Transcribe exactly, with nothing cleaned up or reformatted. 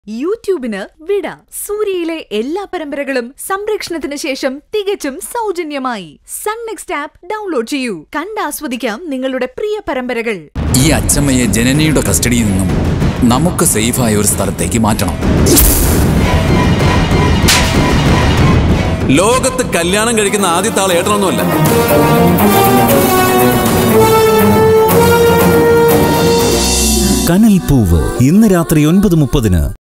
യൂട്യൂബിന് വിട. സൂര്യയിലെ എല്ലാ പരമ്പരകളും സംരക്ഷണത്തിന് ശേഷം തികച്ചും സൗജന്യമായി സൺ നെക്സ്റ്റ് ആപ്പ് ഡൗൺലോഡ് ചെയ്യൂ. കണ്ടാസ്വദിക്കാം നിങ്ങളുടെ പ്രിയ പരമ്പരകൾ. ഈ അച്ചമ്മയെ ജനനിയുടെ കസ്റ്റഡിയിൽ നിന്നും നമുക്ക് സേഫായ ഒരു സ്ഥലത്തേക്ക് മാറ്റണം. ലോകത്ത് കല്യാണം കഴിക്കുന്ന ആദ്യത്തെ ആൾ ഏട്ടനൊന്നുമല്ല. കനൽപ്പൂവ് ഇന്ന് രാത്രി ഒൻപത് മുപ്പതിന്.